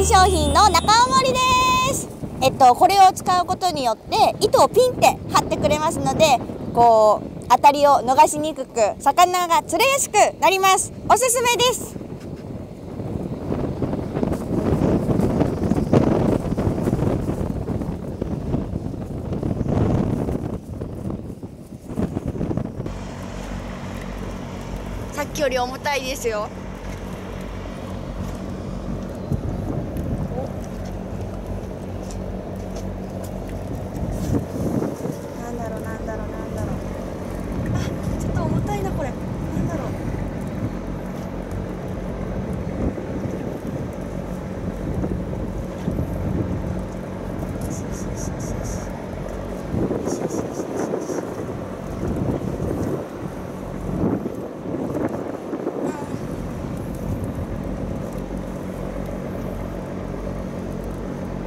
新商品の中盛りです。これを使うことによって糸をピンって張ってくれますので、こう当たりを逃しにくく魚が釣れやすくなります。おすすめです。さっきより重たいですよ。なんだろう。あ、ちょっと重たいなこれ。なんだろう。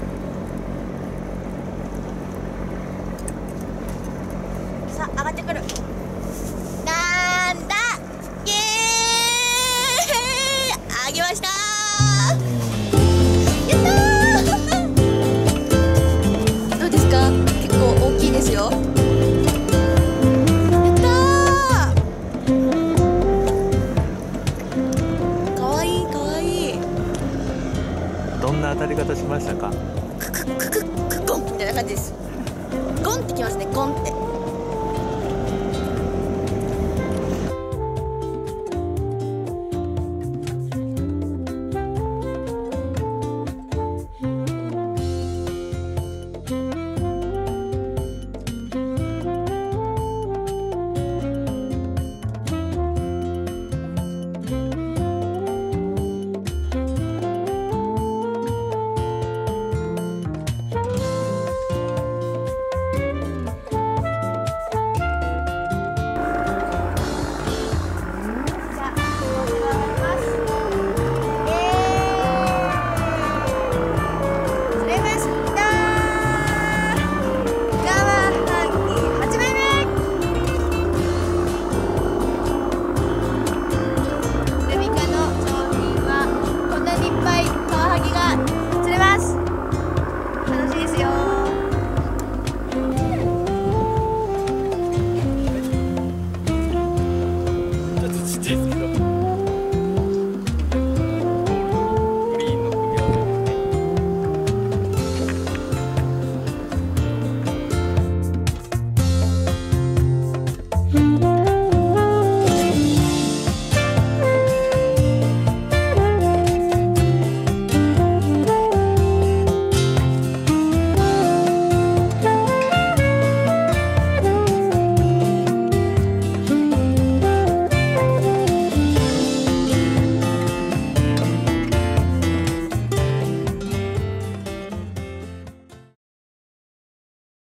さあ上がってくる。